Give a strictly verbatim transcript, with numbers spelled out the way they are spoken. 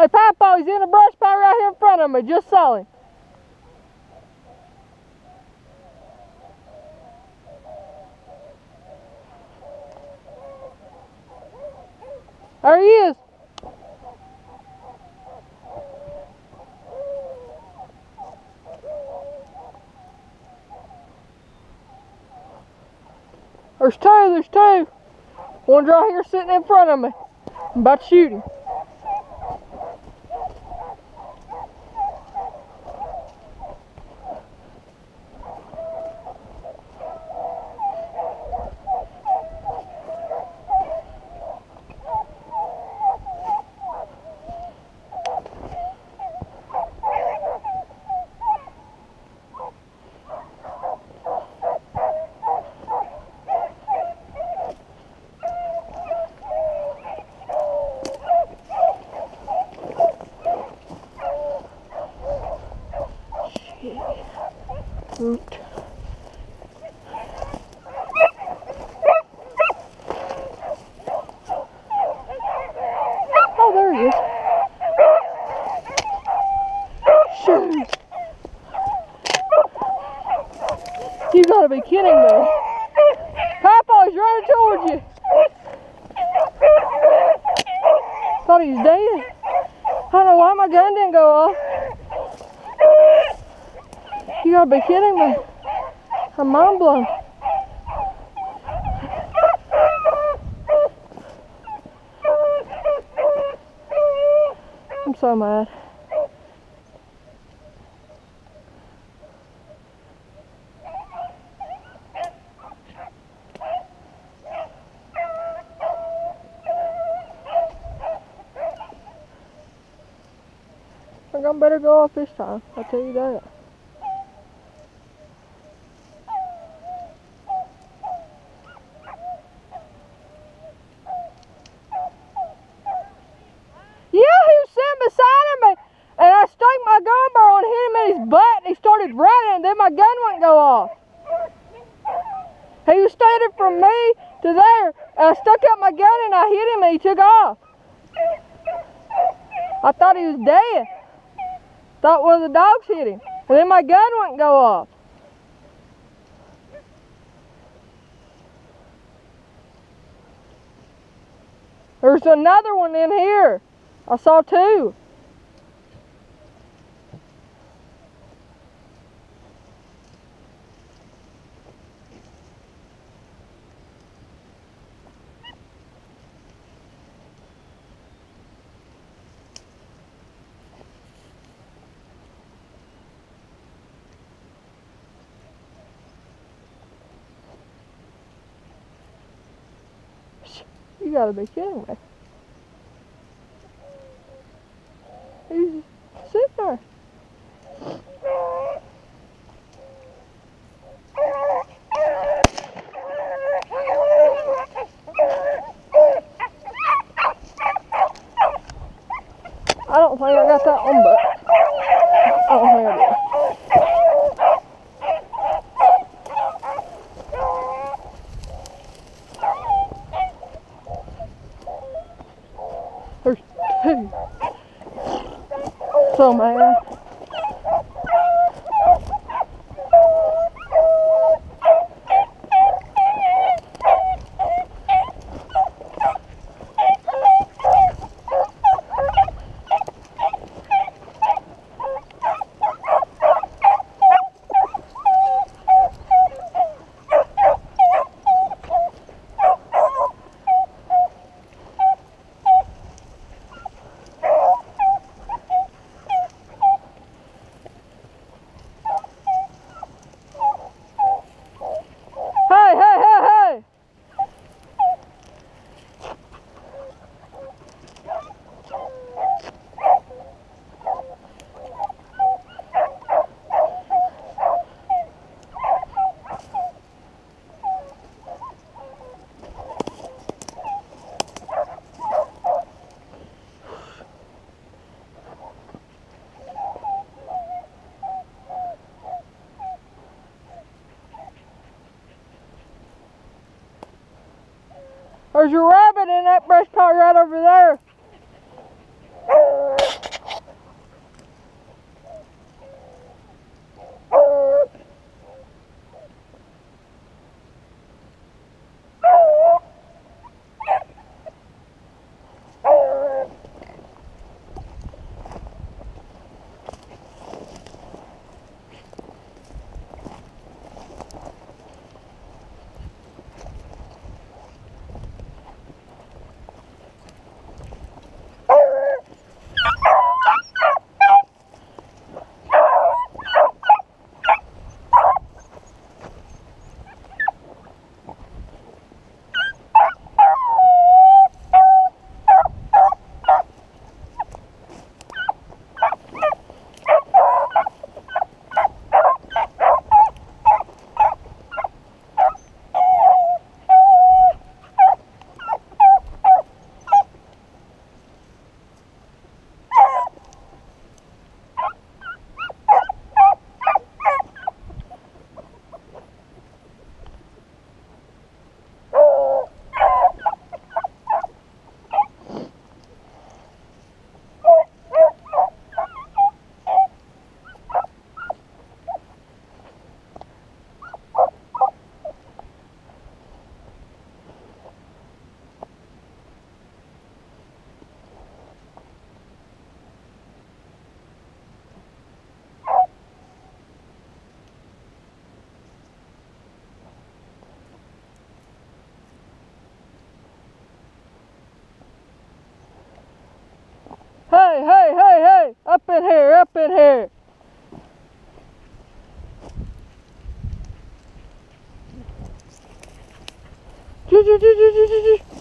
Hey, Papa, he's in the brush pile right here in front of me. Just saw him. There he is. There's two, there's two. One's right here sitting in front of me. I'm about to shoot him. Root. Oh, there he is. Shoot. You gotta be kidding me. Papa's running towards you. Thought he was dead. I don't know why my gun didn't go off. You gotta be kidding me. I'm mind blown. I'm so mad. I think I better go off this time, I'll tell you that. He started running, and then my gun wouldn't go off. He was standing from me to there, and I stuck up my gun and I hit him and he took off. I thought he was dead. Thought one of the dogs hit him, and then my gun wouldn't go off. There's another one in here. I saw two. You gotta be kidding me. He's sitting there. I don't think I got that one, but I don't think I did. There's two. So mad. There's a rabbit in that brush pile right over there. Hey, up in here, up in here. Choo, choo, choo, choo, choo, choo.